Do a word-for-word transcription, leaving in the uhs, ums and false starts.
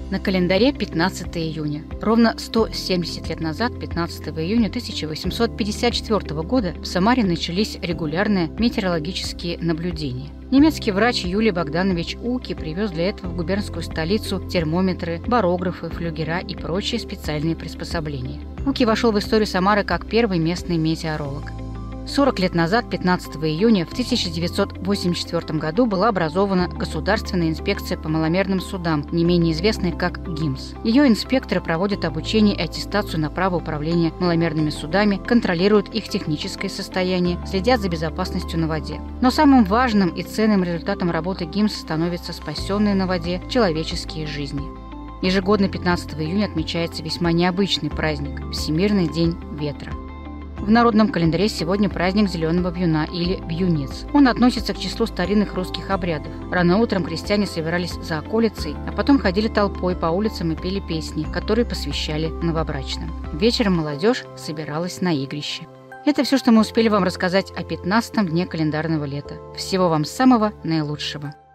На календаре пятнадцатое июня. Ровно сто семьдесят лет назад, пятнадцатого июня тысяча восемьсот пятьдесят четвёртого года, в Самаре начались регулярные метеорологические наблюдения. Немецкий врач Юлий Богданович Уки привез для этого в губернскую столицу термометры, барографы, флюгера и прочие специальные приспособления. Уки вошел в историю Самары как первый местный метеоролог. сорок лет назад, пятнадцатого июня тысяча девятьсот восемьдесят четвёртом году, была образована Государственная инспекция по маломерным судам, не менее известная как ГИМС. Ее инспекторы проводят обучение и аттестацию на право управления маломерными судами, контролируют их техническое состояние, следят за безопасностью на воде. Но самым важным и ценным результатом работы ГИМС становятся спасенные на воде человеческие жизни. Ежегодно пятнадцатого июня отмечается весьма необычный праздник – Всемирный день ветра. В народном календаре сегодня праздник зеленого вьюна или вьюнец. Он относится к числу старинных русских обрядов. Рано утром крестьяне собирались за околицей, а потом ходили толпой по улицам и пели песни, которые посвящали новобрачным. Вечером молодежь собиралась на игрище. Это все, что мы успели вам рассказать о пятнадцатом дне календарного лета. Всего вам самого наилучшего!